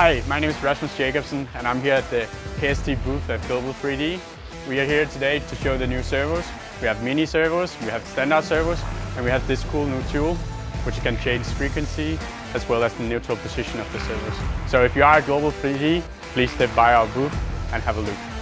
Hi, my name is Rasmus Jacobsen and I'm here at the KST booth at Global 3D. We are here today to show the new servos. We have mini servos, we have standard servos, and we have this cool new tool which can change frequency as well as the neutral position of the servos. So if you are at Global 3D, please step by our booth and have a look.